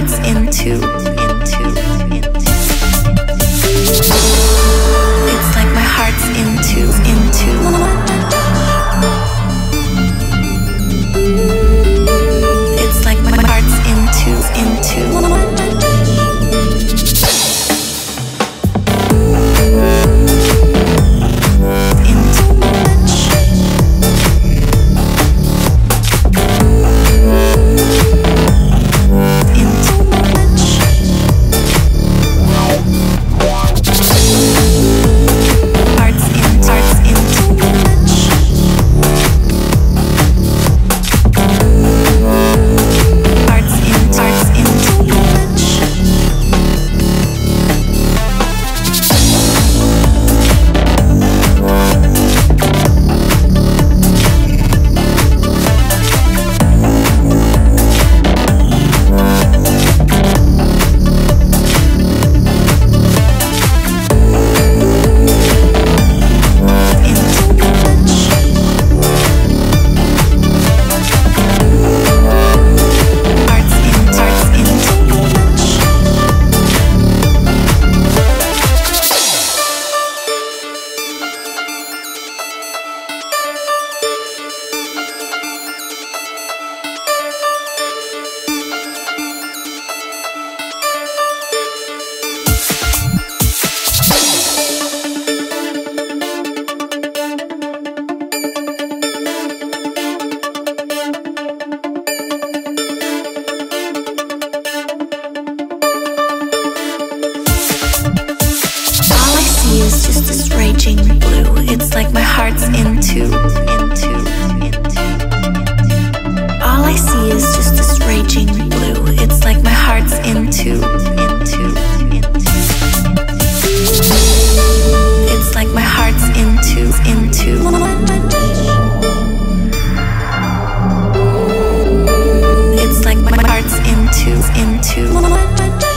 heart's into. It's like my heart's into. It's like my heart's into. It's just this raging blue. It's like my heart's into. All I see is just this raging blue. It's like my heart's into. It's like my heart's into. It's like my heart's into.